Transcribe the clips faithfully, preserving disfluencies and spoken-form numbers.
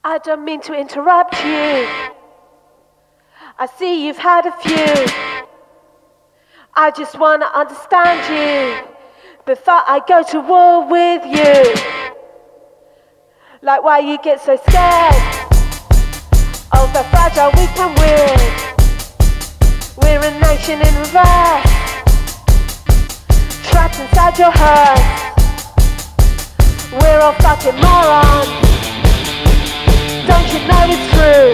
I don't mean to interrupt you. I see you've had a few. I just want to understand you before I go to war with you. Like why you get so scared of the fragile, weak and weird. We're a nation in reverse, trapped inside your heart. We're all fucking morons. Don't you know it's true?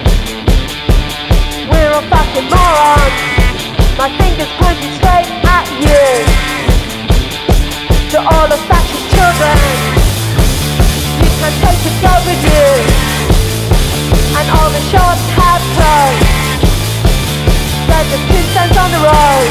We're all fucking morons. My finger's pointing straight at you. To all the fascist children, you can take the go with you. And all the shots have closed. There's the tombstones on the road.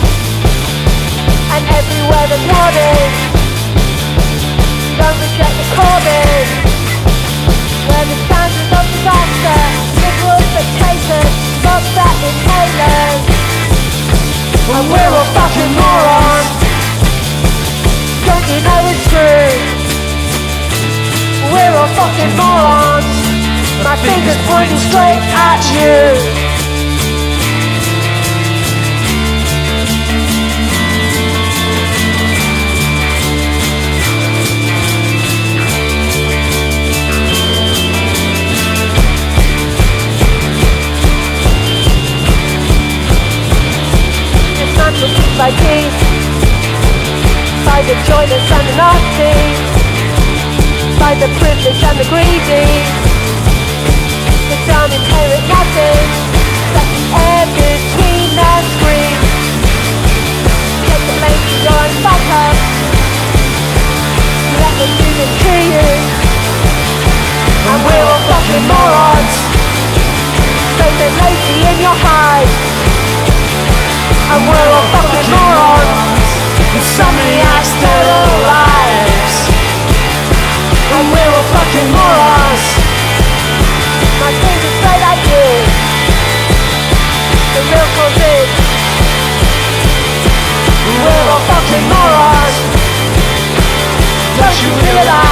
And everywhere there's warning. Don't reject the Corbyn. Where the standards of disaster, liberal dictators, stop that inhalers. And we're all fucking morons. Don't you know it's true? We're all fucking morons. My finger's pointing straight at you. By peace, by the joyless and the nasty, by the privileged and the greedy, the don't inherit nothing, let the air between their screams. Take the blame for your own fuck up, let them do it to you. And we're all fucking morons, so they're lazy in your hide. And we're all fucking morons, and somebody has their lives. And we're all fucking morons. My finger's straight at you. The real cause is we're all fucking morons. Don't you realise?